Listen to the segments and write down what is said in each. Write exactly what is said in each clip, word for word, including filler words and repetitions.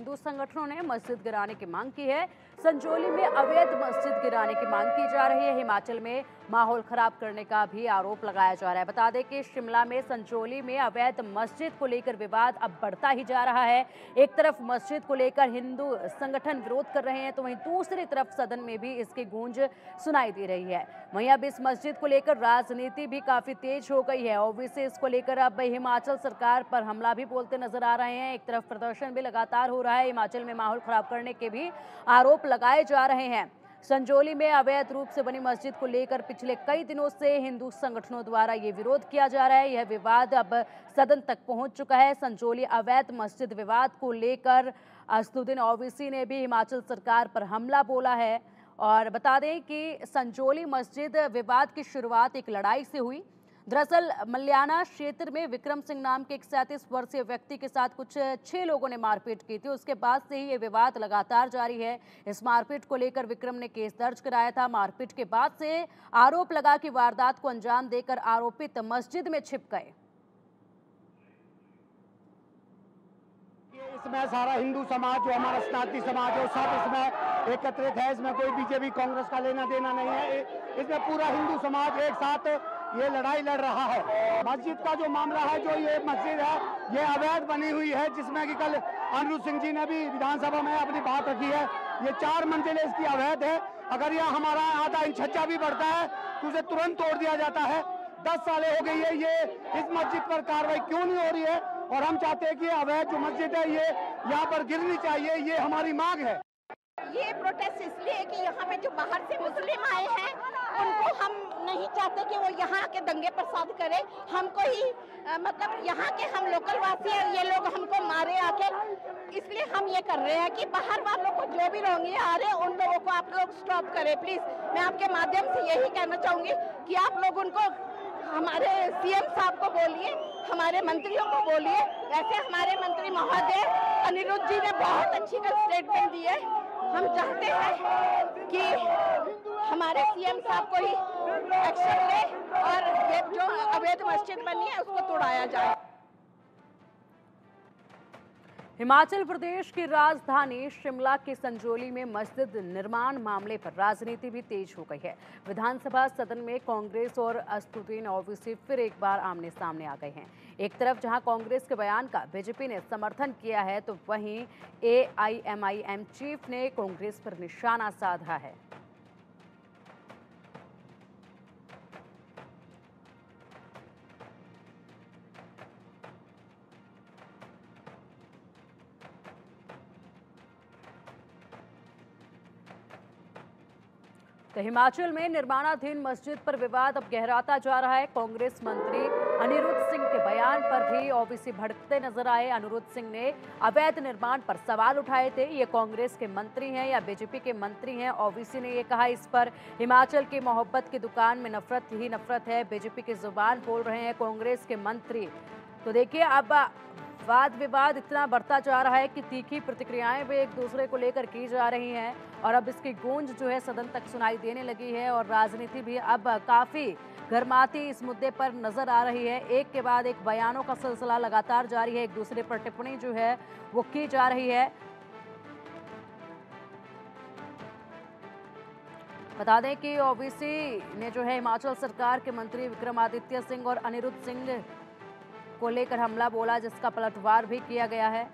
हिंदू संगठनों ने मस्जिद गिराने की मांग की है। संजौली में अवैध मस्जिद गिराने की मांग की जा रही है। हिमाचल में माहौल खराब करने का भी आरोप लगाया जा रहा है। बता दें कि शिमला में संजौली में अवैध मस्जिद को लेकर विवाद अब बढ़ता ही जा रहा है। एक तरफ मस्जिद को लेकर हिंदू संगठन विरोध कर रहे हैं, तो वहीं दूसरी तरफ सदन में भी इसकी गूंज सुनाई दे रही है। वहीं अब इस मस्जिद को लेकर राजनीति भी काफी तेज हो गई है। ओवैसी इसको लेकर अब हिमाचल सरकार पर हमला भी बोलते नजर आ रहे हैं। एक तरफ प्रदर्शन भी लगातार हो रहा है, हिमाचल में माहौल खराब करने के भी आरोप लगाए जा रहे हैं। संजौली में अवैध रूप से बनी मस्जिद को लेकर पिछले कई दिनों से हिंदू संगठनों द्वारा ये विरोध किया जा रहा है। यह विवाद अब सदन तक पहुंच चुका है। संजौली अवैध मस्जिद विवाद को लेकर असदुद्दीन ओवैसी ने भी हिमाचल सरकार पर हमला बोला है। और बता दें कि संजौली मस्जिद विवाद की शुरुआत एक लड़ाई से हुई। दरअसल मल्याना क्षेत्र में विक्रम सिंह नाम के एक सैंतीस वर्षीय व्यक्ति के साथ कुछ छह लोगों ने मारपीट की थी। उसके बाद से ही ये विवाद लगातार जारी है। इस मारपीट को लेकर विक्रम ने केस दर्ज कराया था। मारपीट के बाद से आरोप लगा कि वारदात को अंजाम देकर आरोपित मस्जिद में छिप गए। इसमें सारा हिंदू समाज जो हमारा सनातनी समाज है सब इसमें एकत्रित है। इसमें कोई बीजेपी कांग्रेस का लेना देना नहीं है। इसमें पूरा हिंदू समाज एक साथ ये लड़ाई लड़ रहा है। मस्जिद का जो मामला है, जो ये मस्जिद है ये अवैध बनी हुई है, जिसमें कि कल अनिरुद्ध सिंह जी ने भी विधानसभा में अपनी बात रखी है। ये चार मंजिलें इसकी अवैध है। अगर यह हमारा आधा इंच छज्जा भी बढ़ता है तो उसे तुरंत तोड़ दिया जाता है। दस सालें हो गई है, ये इस मस्जिद पर कार्रवाई क्यों नहीं हो रही है? और हम चाहते हैं कि अवैध जो मस्जिद है ये यहाँ पर गिरनी चाहिए, ये हमारी मांग है। ये प्रोटेस्ट इसलिए है कि यहाँ पे जो बाहर से मुस्लिम आए हैं उनको हम नहीं चाहते कि वो यहाँ के दंगे प्रसाद करें। हमको ही आ, मतलब यहाँ के हम लोकल वासी हैं, ये लोग हमको मारे आके, इसलिए हम ये कर रहे हैं कि बाहर वालों को जो भी रोंगे आ रहे हैं उन लोगों को आप लोग स्टॉप करें प्लीज। मैं आपके माध्यम से यही कहना चाहूंगी कि आप लोग उनको, हमारे सीएम साहब को बोलिए, हमारे मंत्रियों को बोलिए। वैसे हमारे मंत्री महोदय अनिरुद्ध जी ने बहुत अच्छी स्टेटमेंट दी है। हम चाहते हैं कि हमारे सीएम साहब को ही एक्शन ले और ये जो अवैध मस्जिद बनी है उसको तोड़ाया जाए। हिमाचल प्रदेश की राजधानी शिमला के संजौली में मस्जिद निर्माण मामले पर राजनीति भी तेज हो गई है। विधानसभा सदन में कांग्रेस और असदुद्दीन ओवैसी फिर एक बार आमने सामने आ गए हैं। एक तरफ जहां कांग्रेस के बयान का बीजेपी ने समर्थन किया है, तो वहीं एआईएमआईएम चीफ ने कांग्रेस पर निशाना साधा है। तो हिमाचल में निर्माणाधीन मस्जिद पर विवाद अब गहराता जा रहा है। कांग्रेस मंत्री अनिरुद्ध सिंह के बयान पर भी ओवैसी भड़कते नजर आए। अनिरुद्ध सिंह ने अवैध निर्माण पर सवाल उठाए थे। ये कांग्रेस के मंत्री हैं या बीजेपी के मंत्री हैं? ओवैसी ने ये कहा, इस पर हिमाचल की मोहब्बत की दुकान में नफरत ही नफरत है। बीजेपी की जुबान बोल रहे हैं कांग्रेस के मंत्री। तो देखिए, अब वाद विवाद इतना बढ़ता जा रहा है कि तीखी प्रतिक्रियाएं भी एक दूसरे को लेकर की जा रही हैं और अब इसकी गूंज जो है सदन तक सुनाई देने लगी है और राजनीति भी अब काफी गर्माती इस मुद्दे पर नजर आ रही है। एक के बाद एक बयानों का सिलसिला लगातार जारी है, एक दूसरे पर टिप्पणी जो है वो की जा रही है। बता दें कि ओवैसी ने जो है हिमाचल सरकार के मंत्री विक्रमादित्य सिंह और अनिरुद्ध सिंह को लेकर हमला बोला, जिसका पलटवार भी किया गया है।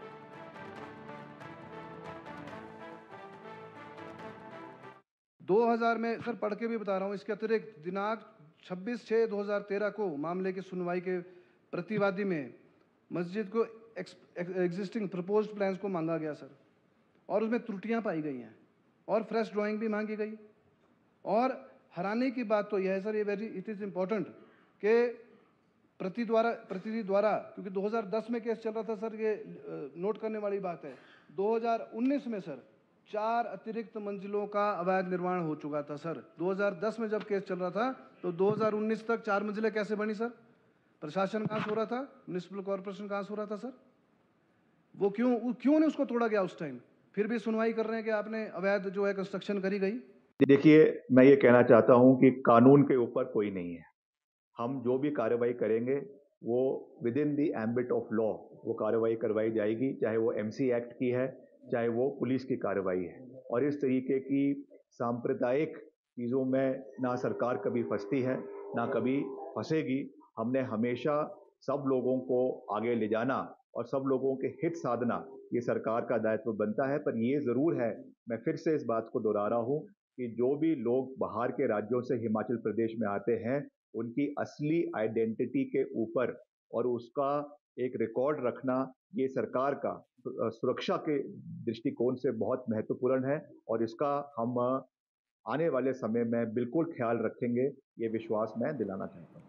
दो हज़ार में सर पढ़ के भी बता रहा हूं, इसके अतिरिक्त दिनांक छब्बीस छह दो हज़ार तेरह को मामले की सुनवाई के प्रतिवादी में मस्जिद को एग्जिस्टिंग प्रपोज्ड प्लान्स को मांगा गया सर, और उसमें त्रुटियां पाई गई हैं और फ्रेश ड्राइंग भी मांगी गई। और हैरानी की बात तो यह है सर, ये वेरी इट इज़ इम्पोर्टेंट कि प्रति द्वारा प्रतिनिधि द्वारा, क्योंकि दो हज़ार दस में केस चल रहा था सर, ये नोट करने वाली बात है, दो हज़ार उन्नीस में सर चार अतिरिक्त मंजिलों का अवैध निर्माण हो चुका था सर। दो हज़ार दस में जब केस चल रहा था तो दो हज़ार उन्नीस तक चार मंजिलें कैसे बनी सर? प्रशासन कहाँ सो रहा था? म्युनिसिपल कॉर्पोरेशन कहाँ सो रहा था सर? वो क्यों क्यों नहीं उसको तोड़ा गया उस टाइम? फिर भी सुनवाई कर रहे हैं कि आपने अवैध जो है कंस्ट्रक्शन करी गई। देखिए, मैं ये कहना चाहता हूं कि कानून के ऊपर कोई नहीं है। हम जो भी कार्रवाई करेंगे वो within the ambit of law वो कार्रवाई करवाई जाएगी, चाहे वो एमसी एक्ट की है, चाहे वो पुलिस की कार्रवाई है। और इस तरीके की सांप्रदायिक चीज़ों में ना सरकार कभी फंसती है, ना कभी फंसेगी। हमने हमेशा सब लोगों को आगे ले जाना और सब लोगों के हित साधना ये सरकार का दायित्व बनता है। पर ये ज़रूर है, मैं फिर से इस बात को दोहरा रहा हूँ कि जो भी लोग बाहर के राज्यों से हिमाचल प्रदेश में आते हैं, उनकी असली आइडेंटिटी के ऊपर और उसका एक रिकॉर्ड रखना ये सरकार का सुरक्षा के दृष्टिकोण से बहुत महत्वपूर्ण है और इसका हम आने वाले समय में बिल्कुल ख्याल रखेंगे, ये विश्वास मैं दिलाना चाहता हूँ।